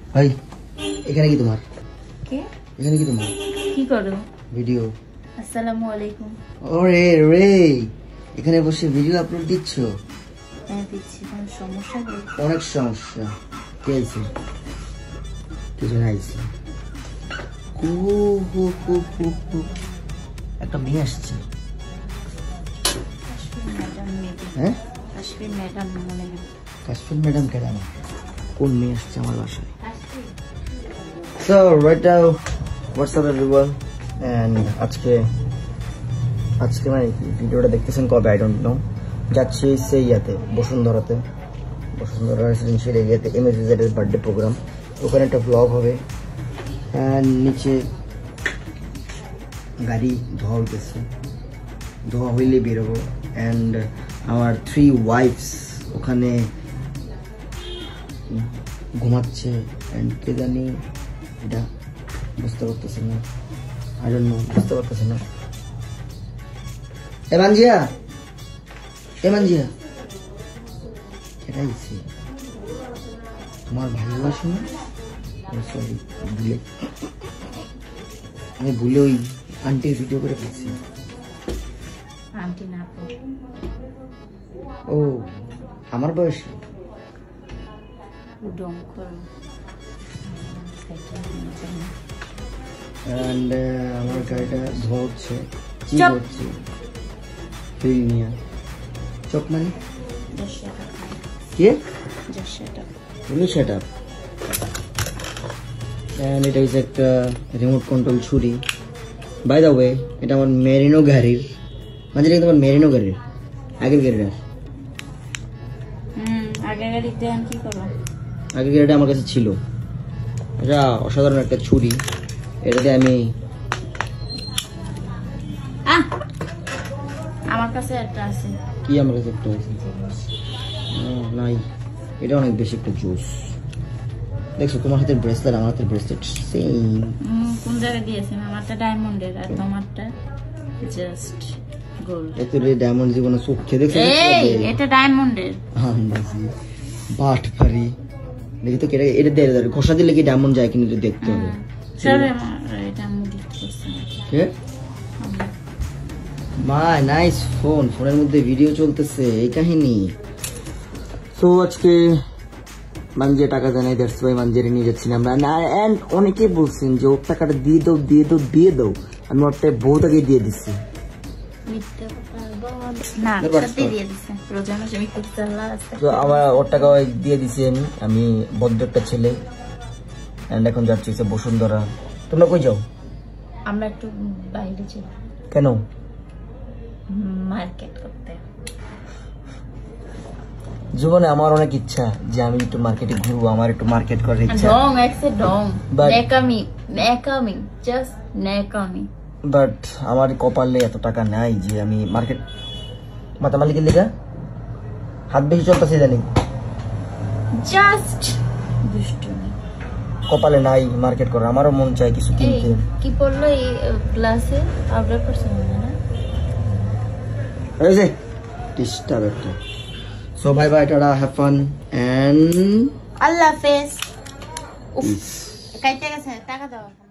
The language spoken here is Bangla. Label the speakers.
Speaker 1: ভাই এখানে কি তোমার?
Speaker 2: কে
Speaker 1: এখানে কি তোমার?
Speaker 2: কি করো?
Speaker 1: ভিডিও।
Speaker 2: আসসালামু আলাইকুম।
Speaker 1: ওরে রে, এখানে বসে ভিডিও আপলোড দিচ্ছ?
Speaker 2: হ্যাঁ দিচ্ছি। কোনো সমস্যা নেই?
Speaker 1: অনেক সমস্যা। কে আছে? কিছু নাইছে। একটা মেয়ে আসছে। হ্যাঁ
Speaker 2: কাশ্মীর ম্যাডাম মনে হয়।
Speaker 1: কাশ্মীর ম্যাডাম কেন? কোন মেয়ে আসছে আমার বাসায়? So right now, what's up everyone? And আজকে মানে ভিডিওটা দেখতেছেন কবে I don't know. যাচ্ছি সেই ইয়াতে বসুন্ধরা রেসিডেন্সিয়াল এরিয়াতে MSZ এর বার্থডে প্রোগ্রাম। ওখানে একটা ব্লগ হবে। And নিচে গাড়ি ধোয়া হইতেছে, ধোয়া হইলে বেরোবো। অ্যান্ড আমার 3 wives ওখানে ঘুমাচ্ছে। অ্যান্ড কে জানি এটা বুঝতে পারতেছে না, I don't know, বুঝতে পারতেছে না। এ মানজিয়া এটাই তোমার ভাই আসে না? সরি আমি ভুলে ওই আন্টির ভিডিও করে ফেলছি।
Speaker 2: আন্টি না
Speaker 1: ও আমার বয়সী। And আমার গাড়িটা ধোয়া হচ্ছে, কি হচ্ছে ফিল নিয়ে চপ মানে কে সেট আপ। And এটা হচ্ছে একটা রিমোট কন্ট্রোল ছুরি। বাই দ্য ওয়ে এটা আমার মেরিনো গাড়ির, মানে এটা তোমার মেরিনো গাড়ির আগের গাড়িটা।
Speaker 2: আগের গাড়িতে কি করো?
Speaker 1: আগের গাড়িটা আমার কাছে ছিল। এটা অসাধারণ একটা ছুরি। এটাতে আমি
Speaker 2: আমার কাছে একটা আছে।
Speaker 1: কি আমার কাছে একটা আছে? নাই, এটা অনেক বেশি একটা জোস। দেখছো তোমার হাতের ব্রেসলেট আমার হাতের ব্রেসলেট সেম।
Speaker 2: কোন জায়গায় দিয়েছেন? আমারটা ডায়মন্ডের আর তোমারটা জাস্ট গোল্ড।
Speaker 1: এত রে ডায়মন্ড জীবনে চোখে দেখছো?
Speaker 2: এই এটা ডায়মন্ডের।
Speaker 1: আন্দাজি বাট পারি দেখি তো কেটে এটা দিয়ে দাও। ঘষা দিলে কি ডায়মন্ড যায় কিনা দেখতে হবে।
Speaker 2: চল এটা মুডি করছে
Speaker 1: কে? মাই নাইস ফোন, ফোনের মধ্যে ভিডিও চলতেছে এই কাহিনী। সো আজকে মানজিয়া টাকা জানাই, দ্যাটস ওয়াই মানজিয়ারে নিয়ে যাচ্ছি আমরা। এন্ড অনেকে বলছেন যে ওর টাকাটা দিয়ে দাও। আমি ওরটা বহুত আগে দিয়ে দিচ্ছি। আমার ওর টাকা দিয়ে দিছি আমি বদ্ধ একটা ছেলে। এন্ড এখন যাচ্ছি বসুন্ধরা। তোমরা কই যাও?
Speaker 2: আমরা একটু বাইরে যাই।
Speaker 1: কেন?
Speaker 2: মার্কেট করতে।
Speaker 1: জীবনে আমার অনেক ইচ্ছা যে আমি একটু মার্কেটে ঘুরবো, আমার একটু মার্কেট করার ইচ্ছা। বাট আমার কপালে এত টাকা নাই যে আমি মার্কেট মাথা মালিকের লেগা হাত বেশি চলতেছে জানি।
Speaker 2: জাস্ট
Speaker 1: কপালে নাই মার্কেট করার। আমারও মন চায় কিছু কিনতে।
Speaker 2: কি পড়লো এই ক্লাসে? অর্ডার করছেন না?
Speaker 1: এই যে ডিস্টার্ব একটা। So bye bye, tata, have fun and
Speaker 2: আল্লাহ হাফেজ। উফ কাইতে গেছে, টাকা দাও।